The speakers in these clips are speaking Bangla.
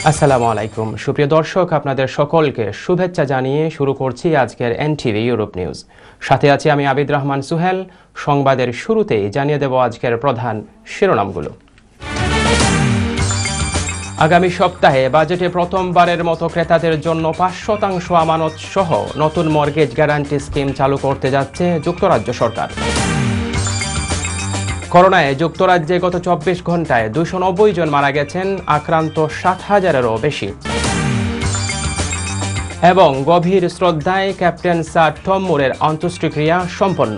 আসসালামু আলাইকুম সুপ্রিয় দর্শক, আপনাদের সকলকে শুভেচ্ছা জানিয়ে শুরু করছি আজকের এনটিভি ইউরোপ নিউজ। সাথে আছি আমি আবিদ রহমান সুহেল। সংবাদের শুরুতেই জানিয়ে দেব আজকের প্রধান শিরোনামগুলো। আগামী সপ্তাহে বাজেটে প্রথমবারের মতো ক্রেতাদের জন্য ৫% আমানত সহ নতুন মর্গেজ গ্যারান্টি স্কিম চালু করতে যাচ্ছে যুক্তরাজ্য সরকার। করোনায় যুক্তরাজ্যে গত ২৪ ঘন্টায় ২৯০ জন মারা গেছেন, আক্রান্ত ৭,০০০-এরও বেশি। এবং গভীর শ্রদ্ধায় ক্যাপ্টেন স্যার টম মুরের অন্ত্যেষ্টিক্রিয়া সম্পন্ন।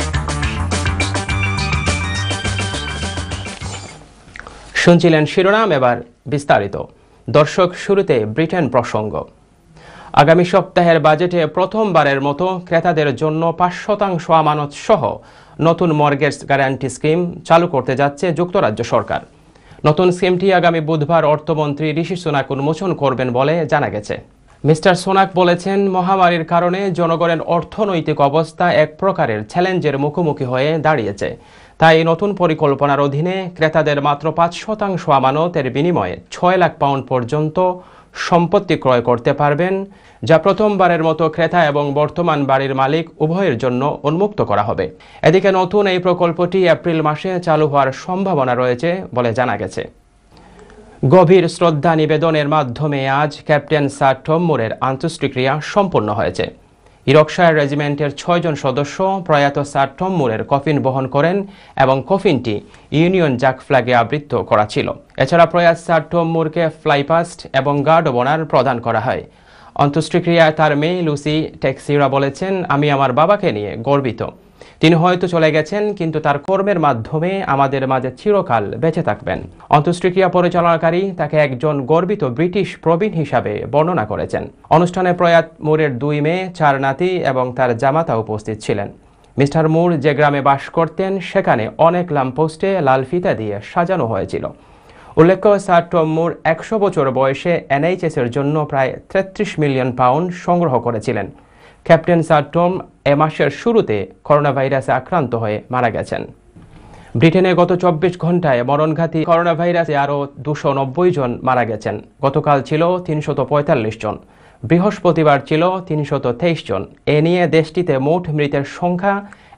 শুনছিলেন শিরোনাম, এবার বিস্তারিত। দর্শক, শুরুতে ব্রিটেন প্রসঙ্গ। আগামী সপ্তাহের বাজেটে প্রথমবারের মতো ক্রেতাদের জন্য ৫% আমানত সহ নতুন মর্গেজ গ্যারান্টি স্কিম চালু করতে যাচ্ছে যুক্তরাজ্য সরকার। নতুন স্কিমটি আগামী বুধবার অর্থমন্ত্রী ঋষি সুনাক উন্মোচন করবেন বলে জানা গেছে। মিস্টার সুনাক বলেছেন, মহামারীর কারণে জনগণের অর্থনৈতিক অবস্থা এক প্রকারের চ্যালেঞ্জের মুখোমুখি হয়ে দাঁড়িয়েছে। তাই নতুন পরিকল্পনার অধীনে ক্রেতাদের মাত্র ৫% আমানতের বিনিময়ে ৬ লাখ পাউন্ড পর্যন্ত সম্পত্তি ক্রয় করতে পারবেন, যা প্রথমবারের মতো ক্রেতা এবং বর্তমান বাড়ির মালিক উভয়ের জন্য উন্মুক্ত করা হবে। এদিকে নতুন এই প্রকল্পটি এপ্রিল মাসে চালু হওয়ার সম্ভাবনা রয়েছে বলে জানা গেছে। গভীর শ্রদ্ধা নিবেদনের মাধ্যমে আজ ক্যাপ্টেন স্যার টম মুরের অন্ত্যেষ্টিক্রিয়া সম্পন্ন হয়েছে। ইয়র্কশায়ার রেজিমেন্টের ৬ জন সদস্য প্রয়াত স্যার টম মুরের কফিন বহন করেন এবং কফিনটি ইউনিয়ন জ্যাক ফ্ল্যাগে আবৃত করা ছিল। এছাড়া প্রয়াত স্যার টম মুরকে ফ্লাইপাস্ট এবং গার্ড অব অনার প্রদান করা হয়। অন্ত্যেষ্টিক্রিয়ায় তার মেয়ে লুসি টেক্সিরা বলেছেন, আমি আমার বাবাকে নিয়ে গর্বিত। তিনি হয়তো চলে গেছেন, কিন্তু তার কর্মের মাধ্যমে আমাদের মাঝে চিরকাল বেঁচে থাকবেন। অন্ত্যেষ্টিক্রিয়া পরিচালনাকারী তাকে একজন গর্বিত ব্রিটিশ প্রবীণ হিসাবে বর্ণনা করেছেন। অনুষ্ঠানে প্রয়াত মুরের ২ মেয়ে, ৪ নাতি এবং তার জামাতা উপস্থিত ছিলেন। মিস্টার মুর যে গ্রামে বাস করতেন সেখানে অনেক ল্যাম্পপোস্টে লাল ফিতা দিয়ে সাজানো হয়েছিল। উল্লেখ্য, স্যার টম মুর ১০০ বছর বয়সে NHS-এর জন্য প্রায় ৩৩ মিলিয়ন পাউন্ড সংগ্রহ করেছিলেন। ক্যাপ্টেন স্যার টম এ মাসের শুরুতে করোনা ভাইরাসে আক্রান্ত হয়ে মারা গেছেন। ব্রিটেনে গত ২৪ ঘন্টায় মরণঘাতী করোনা ভাইরাসে আরও ২৯০ জন মারা গেছেন। গতকাল ছিল ৩৪৫ জন, বৃহস্পতিবার ছিল ৩২৩ জন। এ নিয়ে দেশটিতে মোট মৃতের সংখ্যা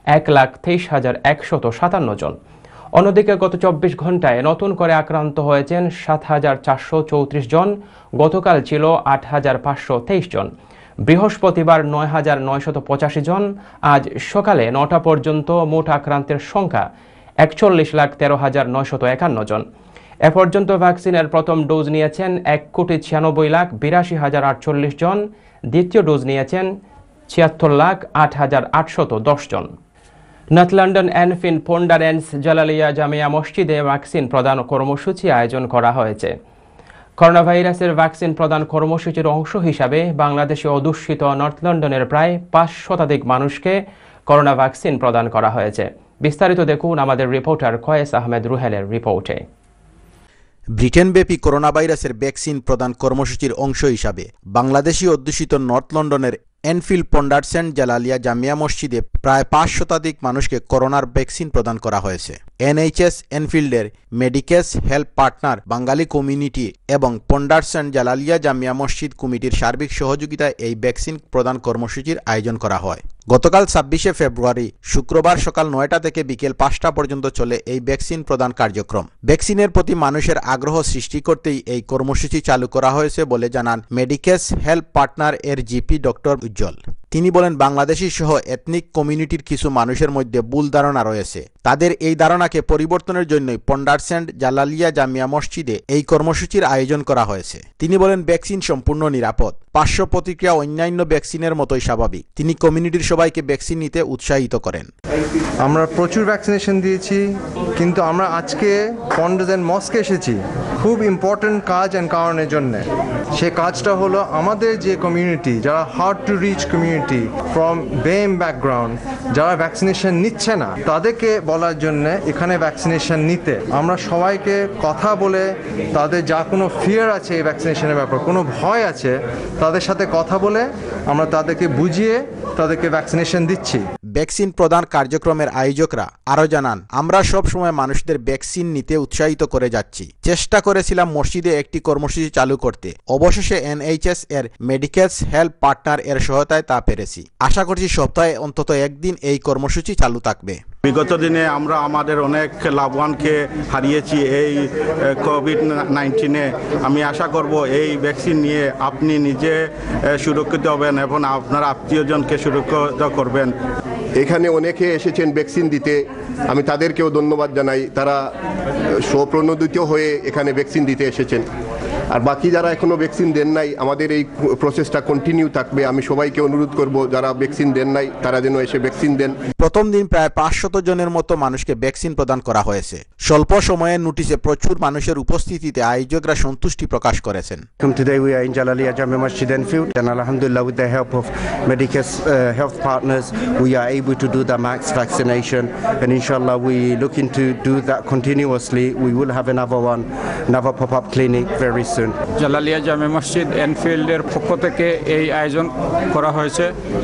১,২৩,১৫৭ জন। অন্যদিকে গত ২৪ ঘন্টায় নতুন করে আক্রান্ত হয়েছেন ৭,৪৩৪ জন। গতকাল ছিল ৮,৫২৩ জন। বৃহস্পতিবার ৯,৯৮৫ জন। আজ সকালে ৯টা পর্যন্ত মোট আক্রান্তের সংখ্যা ৪১,১৩,৯৫১ জন। এ পর্যন্ত ভ্যাকসিনের প্রথম ডোজ নিয়েছেন ১,৯৬,৮২,৮৪ জন। দ্বিতীয় ডোজ নিয়েছেন ৭৬,০৮,৮১০ জন। North London Enfield Ponders End Jalalia Jamia মসজিদে ভ্যাকসিন প্রদান কর্মসূচি আয়োজন করা হয়েছে। করোনা ভাইরাসের ভ্যাকসিন প্রদান কর্মসূচির অংশ হিসাবে বাংলাদেশে অধ্যুষিত নর্থ লন্ডনের প্রায় ৫ শতাধিক মানুষকে করোনা ভ্যাকসিন প্রদান করা হয়েছে। বিস্তারিত দেখুন আমাদের রিপোর্টার কয়েস আহমেদ রুহেলের রিপোর্টে। ব্রিটেনব্যাপী করোনা ভাইরাসের ভ্যাকসিন প্রদান কর্মসূচির অংশ হিসাবে বাংলাদেশি অধ্যুষিত নর্থ লন্ডনের এনফিল পন্ডারসেন্ট জালালিয়া জামিয়া মসজিদে প্রায় ৫ শতাধিক মানুষকে করোনার ভ্যাকসিন প্রদান করা হয়েছে। NHS এনফিল্ডের Medicus help partner Bengali community এবং পন্ডারসেন্ট জালালিয়া জামিয়া মসজিদ কমিটির সার্বিক সহযোগিতায় এই ভ্যাকসিন প্রদান কর্মসূচির আয়োজন করা হয়। গতকাল ২৬শে ফেব্রুয়ারি শুক্রবার সকাল ৯টা থেকে বিকেল ৫টা পর্যন্ত চলে এই ভ্যাকসিন প্রদান কার্যক্রম। ভ্যাকসিনের প্রতি মানুষের আগ্রহ সৃষ্টি করতেই এই কর্মসূচি চালু করা হয়েছে বলে জানান মেডিকেস হেল্প পার্টনার এর জিপি ডক্টর উজ্জ্বল। তিনি বলেন, বাংলাদেশি সহ এথনিক কমিউনিটির কিছু মানুষের মধ্যে ভুল ধারণা রয়েছে। তাদের এই ধারণাকে পরিবর্তনের জন্যই পন্ডারসেন্ট জালালিয়া জামিয়া মসজিদে এই কর্মসূচির আয়োজন করা হয়েছে। তিনি বলেন, ভ্যাকসিন সম্পূর্ণ নিরাপদ, পার্শ্ব প্রতিক্রিয়া অন্যান্য ভ্যাকসিনের মতোই স্বাভাবিক। তিনি কমিউনিটির সবাইকে ভ্যাকসিন নিতে উৎসাহিত করেন। আমরা প্রচুর ভ্যাকসিনেশন দিয়েছি, কিন্তু আমরা আজকে পন্ডারসেন্ট মস্কে এসেছি খুব ইম্পর্টেন্ট কাজ এন্ড কারণের জন্য। সে কাজটা হলো আমাদের যে কমিউনিটি, যারা hard to reach community from BAME background, যারা ভ্যাকসিনেশন নিচ্ছে না, তাদেরকে বলার জন্য এখানে ভ্যাকসিনেশন নিতে। আমরা সবাইকে কথা বলে তাদের যা কোনো ফিয়ার আছে এই ভ্যাকসিনেশনের ব্যাপার, কোনো ভয় আছে, তাদের সাথে কথা বলে আমরা তাদেরকে বুঝিয়ে তাদেরকে ভ্যাকসিনেশন দিচ্ছি। ভ্যাকসিন প্রদান কার্যক্রমের আয়োজকরা আরও জানান, আমরা সব সময় মানুষদের ভ্যাকসিন নিতে উৎসাহিত করে যাচ্ছি। চেষ্টা করেছিলাম মসজিদে একটি কর্মসূচি চালু করতে, অবশেষে NHS এর মেডিকেলস হেল্প পার্টনার এর সহায়তায় তা পেরেছি। আশা করছি সপ্তাহে অন্তত একদিন এই কর্মসূচি চালু থাকবে। বিগত দিনে আমরা আমাদের অনেক লাভবানকে হারিয়েছি এই কোভিড-19-এ। আমি আশা করব এই ভ্যাকসিন নিয়ে আপনি নিজে সুরক্ষিত হবেন এবং আপনার আত্মীয়জনকে সুরক্ষিত করবেন। এখানে অনেকে এসেছেন ভ্যাকসিন দিতে, আমি তাদেরকেও ধন্যবাদ জানাই। তারা স্বপ্রণোদিত হয়ে এখানে ভ্যাকসিন দিতে এসেছেন। আর বাকি যারা এখনো ভ্যাকসিন দেন নাই, আমাদের এই প্রসেসটা কন্টিনিউ থাকবে। আমি সবাইকে অনুরোধ করব যারা ভ্যাকসিন দেন নাই তারা যেন এসে ভ্যাকসিন দেন। প্রথম দিন প্রায় 500 জনের মতো মানুষকে ভ্যাকসিন প্রদান করা হয়েছে। স্বল্প সময়ের নোটিশে প্রচুর মানুষের উপস্থিতিতে আয়োজকরা সন্তুষ্টি প্রকাশ করেছেন। Today we are in Jalaliya Jamia Masjid Enfield, and alhamdulillah with the help of medical health partners we are able to do the max vaccination, and inshallah we looking to do that continuously. We will have another pop-up clinic very soon. Jalalia জামে মসজিদ এনফিল্ডের পক্ষ থেকে এই আয়োজন করা হয়েছে।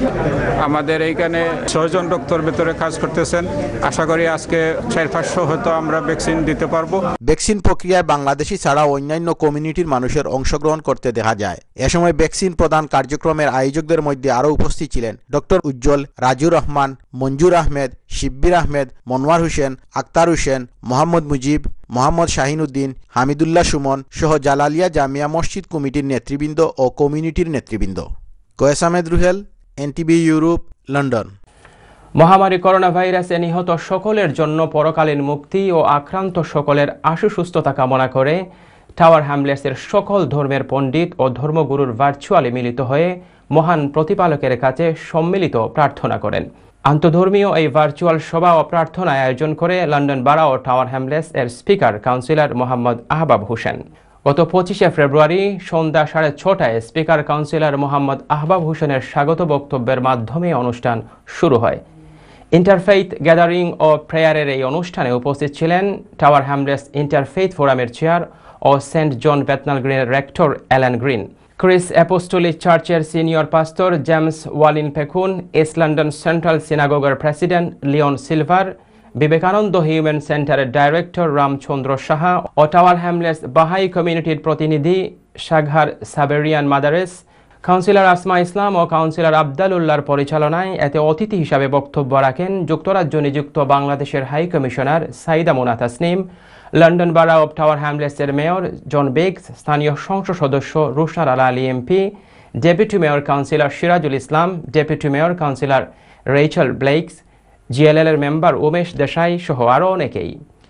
আমাদের এইখানে 6 জন ডক্টর ভেতরে কাজ করতেছেন। আশা করি আজকে 400-500 হয়তো আমরা ভ্যাকসিন দিতে পারবো। ভ্যাকসিন প্রক্রিয়ায় বাংলাদেশি ছাড়াও অন্যান্য কমিউনিটির মানুষের অংশগ্রহণ করতে দেখা যায়। এ সময় ভ্যাকসিন প্রদান কার্যক্রমের আয়োজকদের মধ্যে আরও উপস্থিত ছিলেন ডক্টর উজ্জ্বল, রাজুর রহমান, মঞ্জুর আহমেদ, শিব্বির আহমেদ, মনোয়ার হোসেন, আক্তার হোসেন, মোহাম্মদ মুজিব, মোহাম্মদ শাহিনুদ্দিন, হামিদুল্লাহ সুমন সহ জালালিয়া জামিয়া মসজিদ কমিটির নেতৃবৃন্দ ও কমিউনিটির নেতৃবৃন্দ। Kayes Ahmed Ruhel, NTV Europe, London. মহামারী করোনা ভাইরাসে নিহত সকলের জন্য পরকালীন মুক্তি ও আক্রান্ত সকলের আশু সুস্থতা কামনা করে টাওয়ার হ্যামলেটসের সকল ধর্মের পণ্ডিত ও ধর্মগুরুর ভার্চুয়ালি মিলিত হয়ে মহান প্রতিপালকের কাছে সম্মিলিত প্রার্থনা করেন। আন্তধর্মীয় এই ভার্চুয়াল সভা ও প্রার্থনায় আয়োজন করে লন্ডন বারা ও টাওয়ার হ্যামলেটস এর স্পিকার কাউন্সিলর মোহাম্মদ আহবাব হোসেন। গত 25শে ফেব্রুয়ারি সন্ধ্যা 6:30টায় স্পিকার কাউন্সিলর মোহাম্মদ আহবাব হোসেনের স্বাগত বক্তব্যের মাধ্যমে অনুষ্ঠান শুরু হয়। ইন্টারফেইথ গ্যাদারিং ও প্রেয়ারের এই অনুষ্ঠানে উপস্থিত ছিলেন টাওয়ার হ্যামলেটস ইন্টারফেইথ ফোরামের চেয়ার ও সেন্ট জন বেথনাল গ্রিনের rector Alan Green, Christ apostolic চার্চের সিনিয়র পাস্টর জেমস ওয়ালিন পেকুন, ইস্ট লন্ডন সেন্ট্রাল সিনাগোগার president Leon Silver, Vivekananda human সেন্টারের ডাইরেক্টর রামচন্দ্র সাহা ও টাওয়ার হ্যামলেটস বাহাই কমিউনিটির প্রতিনিধি সাঘার সাবেরিয়ান মাদারেস, কাউন্সিলর আসমা ইসলাম ও কাউন্সিলর আবদালুল্লাহর পরিচালনায় এতে অতিথি হিসাবে বক্তব্য রাখেন যুক্তরাজ্য নিযুক্ত বাংলাদেশের high commissioner Saida Muna Tasnim, London borough of tower হ্যামলেটসের মেয়র জন বেগস, স্থানীয় সংসদ সদস্য রুশনার আলা Ali MP, deputy mayor councillor Sirajul Islam, deputy mayor councillor Rachel Blakes, GLL এর মেম্বার উমেশ দেশাই সহ আরও অনেকেই।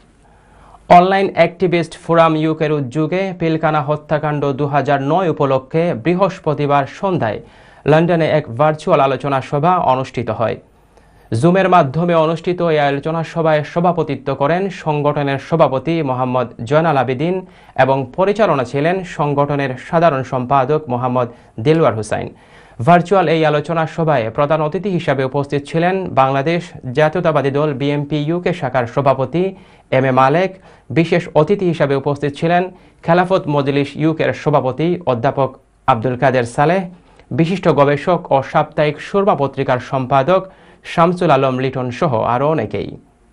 অনলাইন অ্যাক্টিভিস্ট ফোরাম ইউকের উদ্যোগে পিলখানা হত্যাকাণ্ড 2009 উপলক্ষে বৃহস্পতিবার সন্ধ্যায় লন্ডনে এক ভার্চুয়াল আলোচনা সভা অনুষ্ঠিত হয়। জুমের মাধ্যমে অনুষ্ঠিত এই আলোচনা সভায় সভাপতিত্ব করেন সংগঠনের সভাপতি মোহাম্মদ জয়নাল আবেদিন এবং পরিচালনা ছিলেন সংগঠনের সাধারণ সম্পাদক মোহাম্মদ দিলওয়ার হুসাইন। ভার্চুয়াল এই আলোচনা সভায় প্রধান অতিথি হিসাবে উপস্থিত ছিলেন বাংলাদেশ জাতীয়তাবাদী দল BNP UK শাখার সভাপতি M.A. মালেক। বিশেষ অতিথি হিসাবে উপস্থিত ছিলেন খেলাফত মজলিস ইউকের সভাপতি অধ্যাপক আব্দুল কাদের সালেহ, বিশিষ্ট গবেষক ও সাপ্তাহিক সুরমা পত্রিকার সম্পাদক শামসুল আলম লিটন সহ আরও অনেকেই।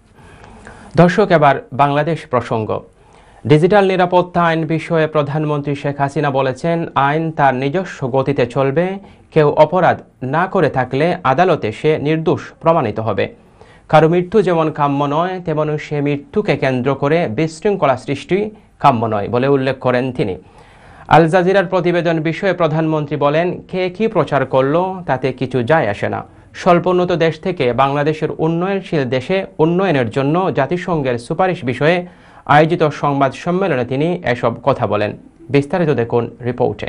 দর্শক, এবার বাংলাদেশ প্রসঙ্গ। ডিজিটাল নিরাপত্তা আইন বিষয়ে প্রধানমন্ত্রী শেখ হাসিনা বলেছেন, আইন তার নিজস্ব গতিতে চলবে। কেউ অপরাধ না করে থাকলে আদালতে সে নির্দোষ প্রমাণিত হবে। কারো মৃত্যু যেমন কাম্য নয়, তেমনি সে মৃত্যুকে কেন্দ্র করে বিশৃঙ্খলা সৃষ্টি কাম্য নয় বলে উল্লেখ করেন তিনি। আল জাজিরার প্রতিবেদন বিষয়ে প্রধানমন্ত্রী বলেন, কে কি প্রচার করলো তাতে কিছু যায় আসে না। স্বল্পোন্নত দেশ থেকে বাংলাদেশের উন্নয়নশীল দেশে উন্নয়নের জন্য জাতিসংঘের সুপারিশ বিষয়ে আয়োজিত সংবাদ সম্মেলনে তিনি এসব কথা বলেন। বিস্তারিত দেখুন রিপোর্টে।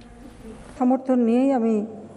সমর্থন নিয়েই আমি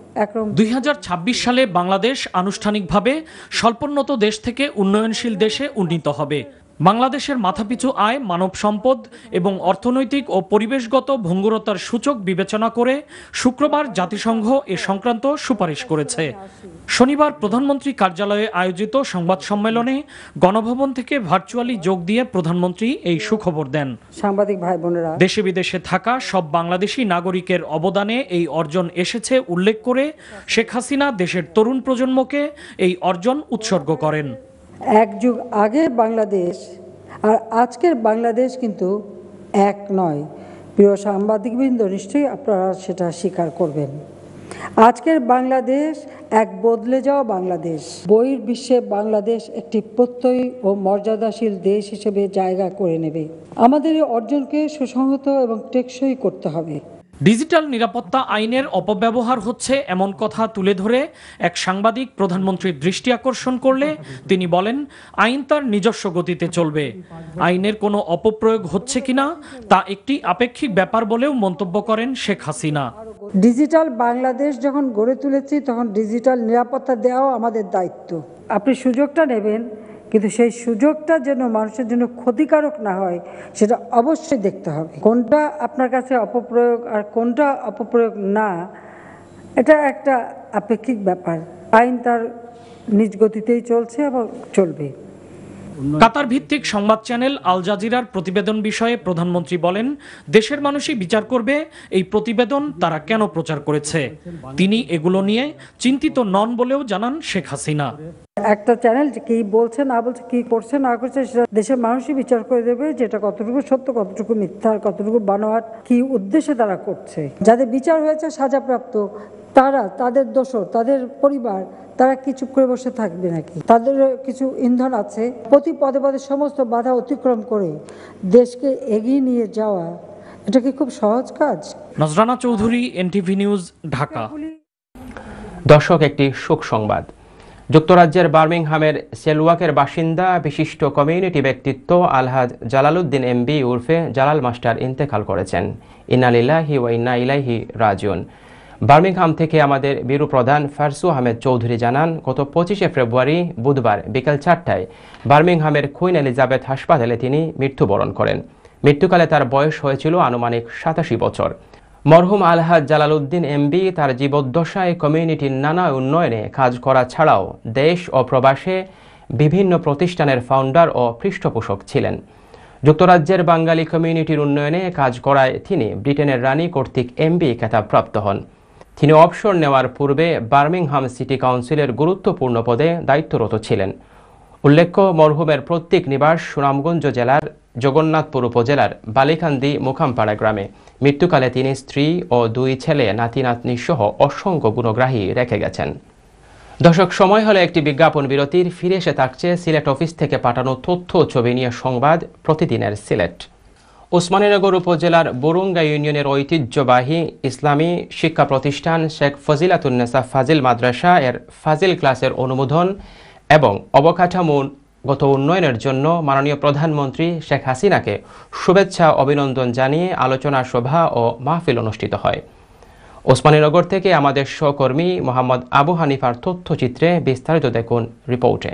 2026 সালে বাংলাদেশ আনুষ্ঠানিকভাবে স্বল্পোন্নত দেশ থেকে উন্নয়নশীল দেশে উন্নীত হবে। বাংলাদেশের মাথাপিছু আয়, মানব সম্পদ এবং অর্থনৈতিক ও পরিবেশগত ভঙ্গুরতার সূচক বিবেচনা করে শুক্রবার জাতিসংঘ এ সংক্রান্ত সুপারিশ করেছে। শনিবার প্রধানমন্ত্রী কার্যালয়ে আয়োজিত সংবাদ সম্মেলনে গণভবন থেকে ভার্চুয়ালি যোগ দিয়ে প্রধানমন্ত্রী এই সুখবর দেন। সাংবাদিক ভাই বোনেরা, দেশে বিদেশে থাকা সব বাংলাদেশি নাগরিকের অবদানে এই অর্জন এসেছে উল্লেখ করে শেখ হাসিনা দেশের তরুণ প্রজন্মকে এই অর্জন উৎসর্গ করেন। এক যুগ আগে বাংলাদেশ আর আজকের বাংলাদেশ কিন্তু এক নয়। প্রিয় সাংবাদিকবৃন্দ, নিশ্চয়ই আপনারা সেটা স্বীকার করবেন। আজকের বাংলাদেশ এক বদলে যাওয়া বাংলাদেশ। বহির্বিশ্বে বাংলাদেশ একটি প্রত্যয়ী ও মর্যাদাশীল দেশ হিসেবে জায়গা করে নেবে। আমাদের এই অর্জনকে সুসংহত এবং টেকসই করতে হবে। ডিজিটাল নিরাপত্তা আইনের অপব্যবহার হচ্ছে এমন কথা তুলে ধরে এক সাংবাদিক প্রধানমন্ত্রীর দৃষ্টি আকর্ষণ করলে তিনি বলেন, আইন তার নিজস্ব গতিতে চলবে। আইনের কোনো অপপ্রয়োগ হচ্ছে কিনা তা একটি আপেক্ষিক ব্যাপার বলেও মন্তব্য করেন শেখ হাসিনা। ডিজিটাল বাংলাদেশ যখন গড়ে তুলেছি তখন ডিজিটাল নিরাপত্তা দেওয়াও আমাদের দায়িত্ব। আপনি সুযোগটা নেবেন, কিন্তু সেই সুযোগটা যেন মানুষের জন্য ক্ষতিকারক না হয় সেটা অবশ্যই দেখতে হবে। কোনটা আপনার কাছে অপপ্রয়োগ আর কোনটা অপপ্রয়োগ না, এটা একটা আপেক্ষিক ব্যাপার। আইন তার নিজ গতিতেই চলছে এবং চলবে। কাতার ভিত্তিক সংবাদ চ্যানেল আল জাজিরার প্রতিবেদন বিষয়ে প্রধানমন্ত্রী বলেন, দেশের মানুষই বিচার করবে এই প্রতিবেদন তারা কেন প্রচার করেছে। তিনি এগুলো নিয়ে চিন্তিত নন বলেও জানান শেখ হাসিনা। একটা চ্যানেল কি বলছে না বলছে, কি করছে না করছে, সেটা দেশের মানুষই বিচার করে দেবে যে এটা কতটুকু সত্য, কতটুকু মিথ্যা, কতটুকু বানোয়াট, কি উদ্দেশ্যে তারা করছে। যাদের বিচার হয়েছে সাজাপ্রাপ্ত, তারা, তাদের দোষর, তাদের পরিবার, তারা কি চুপ করে বসে থাকবে নাকি? তাদের কিছু ইন্ধন আছে। প্রতি পদে পদে সমস্ত বাধা অতিক্রম করে দেশকে এগিয়ে নিয়ে যাওয়া, এটা কি খুব সহজ কাজ? Nazrana Chowdhury, NTV news, Dhaka. দর্শক, একটি শোক সংবাদ। যুক্তরাজ্যের বার্মিংহামের সেলওয়াকের বাসিন্দা বিশিষ্ট কমিউনিটি ব্যক্তিত্ব আলহাজ জালালউদ্দিন এমবি উর্ফে জালাল মাস্টার ইন্তেকাল করেছেন। ইন্না লিল্লাহি ওয়া ইন্না ইলাইহি রাজিউন। বার্মিংহাম থেকে আমাদের ব্যুরো প্রধান ফারসু আহমেদ চৌধুরী জানান, গত 25শে ফেব্রুয়ারি বুধবার বিকেল 4টায় বার্মিংহামের কুইন এলিজাবেথ হাসপাতালে তিনি মৃত্যুবরণ করেন। মৃত্যুকালে তার বয়স হয়েছিল আনুমানিক 87 বছর। মরহুম আলহাজ জালালউদ্দিন এমবি তার জীবদ্দশায় কমিউনিটির নানা উন্নয়নে কাজ করা ছাড়াও দেশ ও প্রবাসে বিভিন্ন প্রতিষ্ঠানের ফাউন্ডার ও পৃষ্ঠপোষক ছিলেন। যুক্তরাজ্যের বাঙালি কমিউনিটির উন্নয়নে কাজ করায় তিনি ব্রিটেনের রানী কর্তৃক এমবি খেতাবপ্রাপ্ত হন। তিনি অবসর নেওয়ার পূর্বে বার্মিংহাম সিটি কাউন্সিলের গুরুত্বপূর্ণ পদে দায়িত্বরত ছিলেন। উল্লেখ্য, মরহুমের প্রত্যেক নিবাস সুনামগঞ্জ জেলার জগন্নাথপুর উপজেলার বালিকান্দি মুখামপাড়া গ্রামে। মৃত্যুকালে তিনি স্ত্রী ও 2 ছেলে, নাতি নাতনি সহ অসংখ্য গুণগ্রাহী রেখে গেছেন। দর্শক, সময় হলে একটি বিজ্ঞাপন বিরতির। ফিরে এসে থাকছে সিলেট অফিস থেকে পাঠানো তথ্য ছবি নিয়ে সংবাদ প্রতিদিনের সিলেট। ওসমানীনগর উপজেলার বরুঙ্গা ইউনিয়নের ঐতিহ্যবাহী ইসলামী শিক্ষা প্রতিষ্ঠান শেখ ফজিলাতুন্নেসা ফাজিল মাদ্রাসা এর ফাজিল ক্লাসের অনুমোদন এবং অবকাঠামোগত উন্নয়নের জন্য মাননীয় প্রধানমন্ত্রী শেখ হাসিনাকে শুভেচ্ছা অভিনন্দন জানিয়ে আলোচনা সভা ও মাহফিল অনুষ্ঠিত হয়। ওসমানীনগর থেকে আমাদের সহকর্মী মোহাম্মদ আবু হানিফার তথ্যচিত্রে বিস্তারিত দেখুন রিপোর্টে।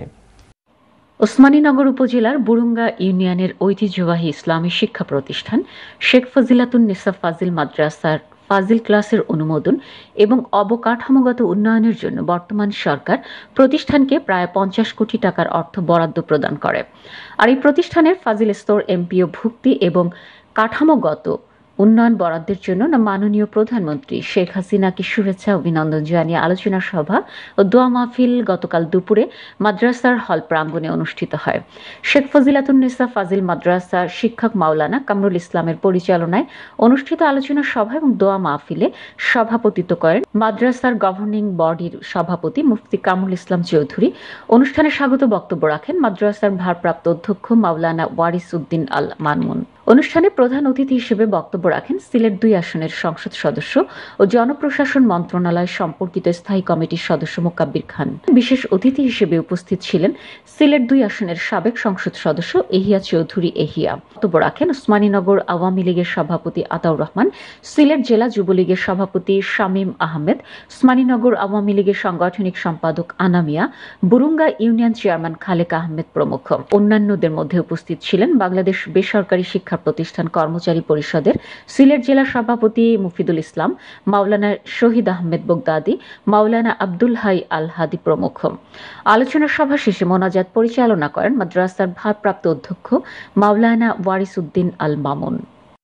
ওসমানীনগর উপজেলার বুরুঙ্গা ইউনিয়নের ঐতিহ্যবাহী ইসলামী শিক্ষা প্রতিষ্ঠান শেখ ফজিলাতুন্নেসা ফাজিল মাদ্রাসার ফাজিল ক্লাসের অনুমোদন এবং অবকাঠামোগত উন্নয়নের জন্য বর্তমান সরকার প্রতিষ্ঠানকে প্রায় 50 কোটি টাকার অর্থ বরাদ্দ প্রদান করে। আর এই প্রতিষ্ঠানের ফাজিল স্তর এমপিও ভুক্তি এবং কাঠামোগত উন্নয়ন বরাদ্দের জন্য মাননীয় প্রধানমন্ত্রী শেখ হাসিনাকে শুভেচ্ছা অভিনন্দন জানিয়ে আলোচনা সভা ও দোয়া মাহফিল গতকাল দুপুরে মাদ্রাসার হল প্রাঙ্গণে অনুষ্ঠিত হয়। শেখ ফজিলাতুন্নেসা ফাজিল মাদ্রাসার শিক্ষক মাওলানা কামরুল ইসলামের পরিচালনায় অনুষ্ঠিত আলোচনা সভা এবং দোয়া মাহফিলে সভাপতিত্ব করেন মাদ্রাসার গভর্নিং বডির সভাপতি মুফতি কামরুল ইসলাম চৌধুরী। অনুষ্ঠানে স্বাগত বক্তব্য রাখেন মাদ্রাসার ভারপ্রাপ্ত অধ্যক্ষ মাওলানা ওয়ারিস উদ্দিন আল মানমুন। অনুষ্ঠানে প্রধান অতিথি হিসেবে বক্তব্য রাখেন সিলেট 2 আসনের সংসদ সদস্য ও জনপ্রশাসন মন্ত্রণালয় সম্পর্কিত স্থায়ী কমিটির সদস্য মোকাব্বির খান। বিশেষ অতিথি হিসেবে উপস্থিত ছিলেন সিলেট 2 আসনের সাবেক সংসদ সদস্য এহিয়া চৌধুরী এহিয়া। বক্তব্য রাখেন ওসমানীনগর আওয়ামী লীগের সভাপতি আতাউর রহমান, সিলেট জেলা যুবলীগের সভাপতি শামীম আহমেদ, ওসমানীনগর আওয়ামী লীগের সাংগঠনিক সম্পাদক আনামিয়া, বুরুঙ্গা ইউনিয়ন চেয়ারম্যান খালেক আহমেদ প্রমুখ। অন্যান্যদের মধ্যে উপস্থিত ছিলেন বাংলাদেশ বেসরকারি শিক্ষা প্রতিষ্ঠান কর্মচারী পরিষদের সিলেট জেলা সভাপতি মুফিদুল ইসলাম, মাওলানা শহীদ আহমেদ বগদাদি, মাওলানা আব্দুল হাই আল হাদি প্রমুখ। আলোচনা সভা শেষে মোনাজাত পরিচালনা করেন মাদ্রাসার ভারপ্রাপ্ত অধ্যক্ষ মাওলানা ওয়ারিস উদ্দিন আল মামুন।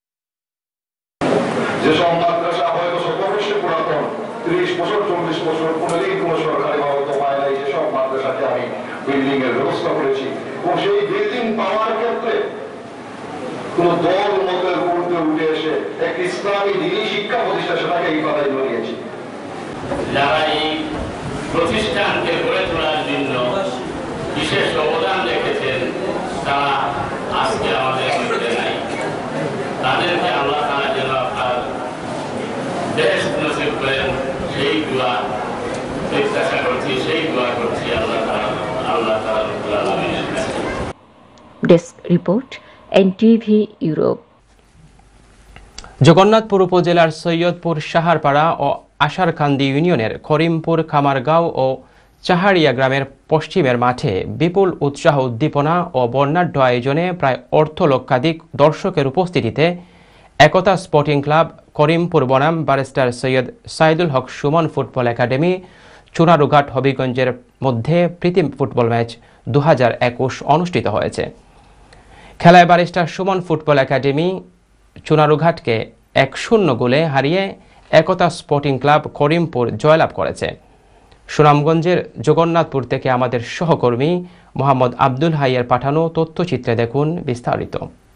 যেসব মাদ্রাসা হয়তো সর্বশেষ পুরাতন 30 বছর 40 বছর কোনোদিন কোনো সরকারি বাবদ পায় নাই, যেসব মাদ্রাসাতে আমি বিল্ডিং এর ব্যবস্থা করেছি এবং সেই বিল্ডিং পাওয়ার ক্ষেত্রে কোন দল মতের ঊর্ধ্বে উঠে এসে এক ইসলামী দিনী শিক্ষা প্রতিষ্ঠান সেটাকে ইবাদত করিয়েছি। যারা এই প্রতিষ্ঠানকে গড়ে তোলার জন্য বিশেষ অবদান রেখেছেন তারা আজকে আমাদের মধ্যে নাই। তাদেরকে আল্লাহ তাআলা যেন আপনার বেহেশত নসিব করেন সেই দোয়া প্রত্যাশা করছি, সেই দোয়া করছি আল্লাহ তাআলা রব্বুল আলামিনের কাছে। Desk report, NTV Europe. Jagannathpur উপজেলার সৈয়দপুর সাহারপাড়া ও আশারকান্দি ইউনিয়নের করিমপুর কামারগাঁও ও চাহারিয়া গ্রামের পশ্চিমের মাঠে বিপুল উৎসাহ উদ্দীপনা ও বর্ণাঢ্য আয়োজনে প্রায় অর্ধলক্ষাধিক দর্শকের উপস্থিতিতে একতা স্পোর্টিং ক্লাব করিমপুর বনাম barrister Syed Saidul Haque Sumon football academy Chunarughat হবিগঞ্জের মধ্যে প্রীতি ফুটবল ম্যাচ 2021 অনুষ্ঠিত হয়েছে। খেলায় ব্যারিস্টার সুমন ফুটবল একাডেমি চুনারুঘাটকে 1-0 গোলে হারিয়ে একতা স্পোর্টিং ক্লাব করিমপুর জয়লাভ করেছে। সুনামগঞ্জের জগন্নাথপুর থেকে আমাদের সহকর্মী মোহাম্মদ আব্দুল হাইয়ের পাঠানো তথ্যচিত্রে দেখুন বিস্তারিত।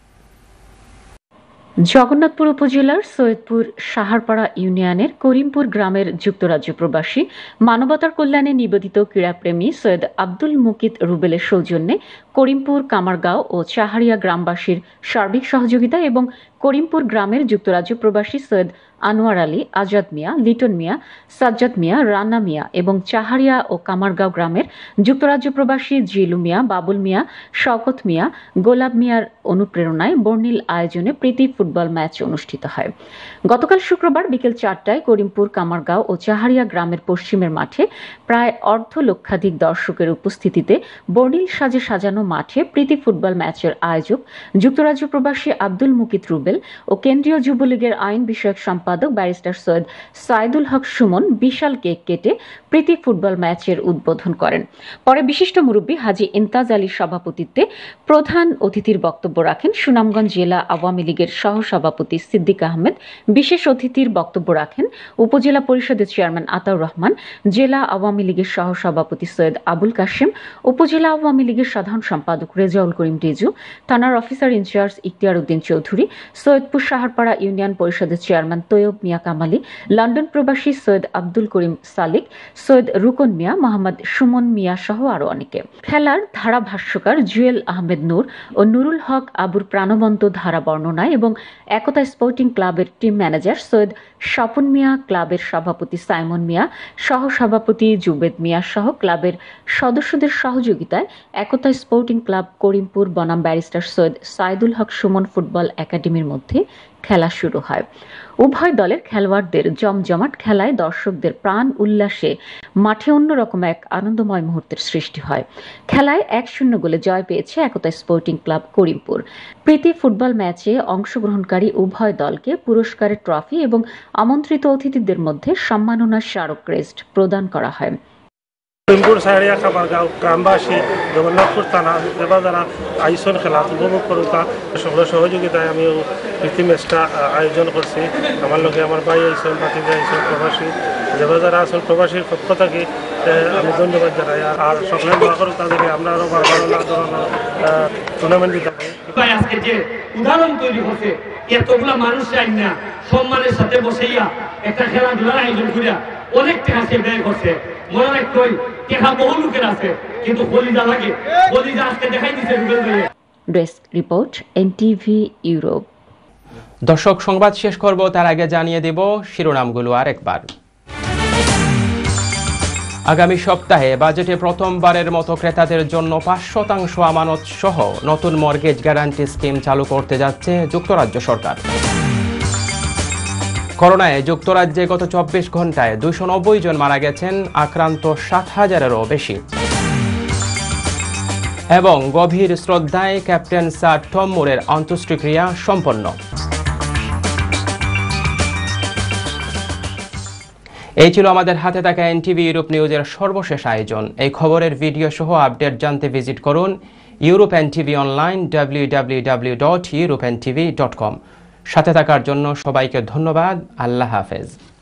জগন্নাথপুর উপজেলার সৈয়দপুর সাহারপাড়া ইউনিয়নের করিমপুর গ্রামের যুক্তরাজ্য প্রবাসী মানবতার কল্যাণে নিবেদিত ক্রীড়াপ্রেমী সৈয়দ আব্দুল মুকিত রুবেলের সৌজন্যে করিমপুর কামারগাঁও ও চাহারিয়া গ্রামবাসীর সার্বিক সহযোগিতা এবং করিমপুর গ্রামের যুক্তরাজ্য প্রবাসী সৈয়দ আনোয়ার আলী, আজাদ মিয়া, লিটন মিয়া, সাজ্জাদ মিয়া, রানা মিয়া এবং চাহারিয়া ও কামারগাঁও গ্রামের যুক্তরাজ্য প্রবাসী জিলু মিয়া, বাবুল মিয়া, শওকত মিয়া, গোলাপ মিয়ার অনুপ্রেরণায় বর্ণিল আয়োজনে প্রীতি ফুটবল ম্যাচ অনুষ্ঠিত হয়। গতকাল শুক্রবার বিকেল 4টায় করিমপুর কামারগাঁও ও চাহারিয়া গ্রামের পশ্চিমের মাঠে প্রায় অর্ধলক্ষাধিক দর্শকের উপস্থিতিতে বর্ণিল সাজে সাজানো মাঠে প্রীতি ফুটবল ম্যাচের আয়োজক যুক্তরাজ্য প্রবাসী আব্দুল মুকিত রুবেল ও কেন্দ্রীয় যুবলীগের আইন বিষয়ক সম্পাদক ব্যারিস্টার সৈয়দ সাইদুল হক সুমন বিশাল কেক কেটে প্রীতি ফুটবল ম্যাচের উদ্বোধন করেন। পরে বিশিষ্ট মুরব্বী হাজী ইমতাজ আলীর সভাপতিত্বে প্রধান অতিথির বক্তব্য রাখেন সুনামগঞ্জ জেলা আওয়ামী লীগের সহসভাপতি সিদ্দিক আহমেদ। বিশেষ অতিথির বক্তব্য রাখেন উপজেলা পরিষদের চেয়ারম্যান আতাউর রহমান, জেলা আওয়ামী লীগের সহসভাপতি সৈয়দ আবুল কাশেম, উপজেলা আওয়ামী লীগের সাধারণ সম্পাদক রেজাউল করিম রিজু, থানার officer in charge Ikhtiar Uddin Chowdhury, Syedpur Saharpara union পরিষদের চেয়ারম্যান তৈয়ব মিয়া কামালি, লন্ডন প্রবাসী সৈয়দ আব্দুল করিম সালিক, সৈয়দ রুকন মিয়া, মোহাম্মদ সুমন মিয়া সহ আরো অনেকে। খেলার ধারাভাষ্যকার জুয়েল আহমেদ নূর ও নুরুল হক আবুর প্রাণবন্ত ধারা বর্ণনায় এবং একতা স্পোর্টিং ক্লাবের টিম ম্যানেজার সৈয়দ স্বপন মিয়া, ক্লাবের সভাপতি সাইমন মিয়া, সহসভাপতি জুবেদ মিয়া সহ ক্লাবের সদস্যদের সহযোগিতায় একতা স্পোর্টিং ক্লাব করিমপুর বনাম ব্যারিস্টার সৈয়দ সাইদুল হক সুমন ফুটবল একাডেমির মধ্যে খেলা শুরু হয়। উভয় দলের খেলোয়াড়দের জমজমাট খেলায় দর্শকদের প্রাণ উল্লাসে মাঠে অন্যরকম এক আনন্দময় মুহূর্তের সৃষ্টি হয়। খেলায় 1-0 গোলে জয় পেয়েছে একতা স্পোর্টিং ক্লাব করিমপুর। প্রীতি ফুটবল ম্যাচে অংশগ্রহণকারী উভয় দলকে পুরস্কারের ট্রফি এবং আমন্ত্রিত অতিথিদের মধ্যে সম্মাননা স্মারক ক্রেস্ট প্রদান করা হয়। করিমপুর সাহারিয়া কামারগাঁও গ্রামবাসী জগন্নাথপুর থানা এবার যারা আইসন খেলা উপভোগ করুকা সকলের সহযোগিতায় আমিও প্রীতি ম্যাচটা আয়োজন করছি। আমার লোকে আমার ভাই আইসন, পাতিজা আইসন, প্রবাসী যেবার যারা আসল প্রবাসীর পক্ষ থেকে আমি ধন্যবাদ জানাই। আর সকলের দোয়া করুক তাদেরকে আমরা আরও ভালো ধরনের টুর্নামেন্ট দিতে পারি। আজকে যে উদাহরণ তৈরি হচ্ছে এতগুলা মানুষ চাই না সম্মানের সাথে বসেইয়া একটা খেলাধুলার আয়োজন করিয়া অনেক টাকা সে ব্যয় করছে। মনে রাখতে টেকা বহু লোকের আছে কিন্তু কলিজা লাগে, কলিজা আজকে দেখাই দিচ্ছে রুবেল ভাইয়ে। Desk report NTV Europe. দর্শক, সংবাদ শেষ করব তার আগে জানিয়ে দেব শিরোনামগুলো আরেকবার। আগামী সপ্তাহে বাজেটে প্রথমবারের মতো ক্রেতাদের জন্য ৫% আমানত সহ নতুন মর্গেজ গ্যারান্টি স্কিম চালু করতে যাচ্ছে যুক্তরাজ্য সরকার। করোনায় যুক্তরাজ্যে গত ২৪ ঘন্টায় ২৯০ জন মারা গেছেন, আক্রান্ত ৭,০০০-এরও বেশি। এবং গভীর শ্রদ্ধায় ক্যাপ্টেন স্যার টম মুরের অন্ত্যেষ্টিক্রিয়া সম্পন্ন। এই ছিল আমাদের হাতে থাকা NTV ইউরোপ নিউজের সর্বশেষ আয়োজন। এই খবরের ভিডিও সহ আপডেট জানতে ভিজিট করুন ইউরোপ NTV অনলাইন www.europentv.com। সাথে থাকার জন্য সবাইকে ধন্যবাদ। আল্লাহ হাফেজ।